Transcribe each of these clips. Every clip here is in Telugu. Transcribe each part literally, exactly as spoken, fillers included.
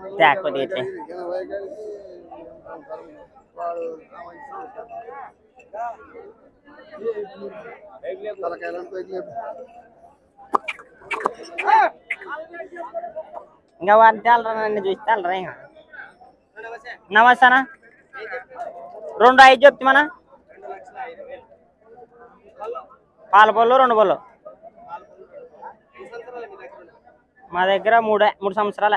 त्याग को देते ఇంకా వాళ్ళు తెలరాన్ని చూసి తెలరా ఇంకా నమస్తేనా రెండు ఐదు చెప్తే మన పాల పళ్ళు రెండు పళ్ళు మా దగ్గర మూడే మూడు సంవత్సరాలే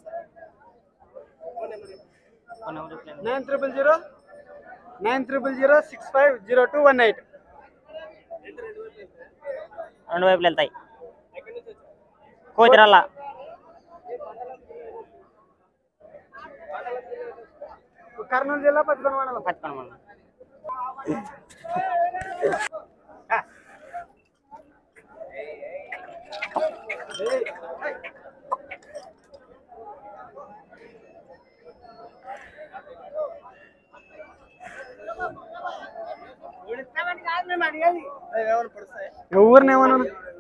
nine triple zero nine triple zero six five zero two one eight రెండు వైపులు వెళ్తాయి కోతిరల్లా కర్నూలు జిల్లా పత్తికొండ మండలం పత్తికొండ మండలం ఎవరినేమన్నా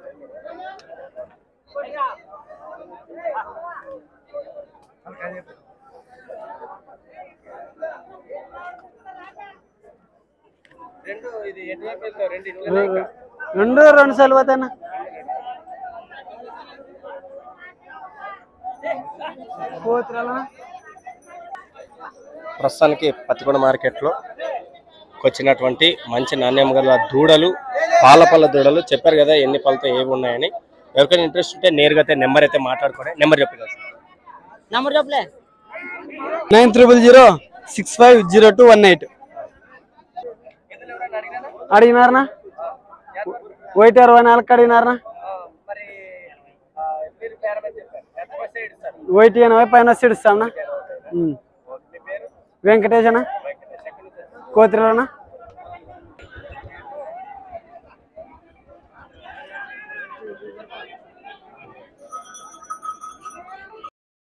రెండు రెండు సార్లు పోతానా ప్రస్తుతానికి పత్తికొండ మార్కెట్లో వచ్చినటువంటి మంచి నాణ్యం గల దూడలు పాలపల్ల దూడలు చెప్పారు కదా ఎన్ని పళ్ళతో ఏవి ఉన్నాయని ఎవరికైనా ఇంట్రెస్ట్ ఉంటే నేరుగా నెంబర్ అయితే మాట్లాడుకోండి నెంబర్ చెప్పి నెంబర్ చెప్పలే nine triple zero six five zero two one eight అడిగినారనా ఒకటి అరవై నాలుగు అడిగినారనా ఒకటి ఎనభై పైన ఇస్తామన్నా వెంకటేశనా కోతిరనా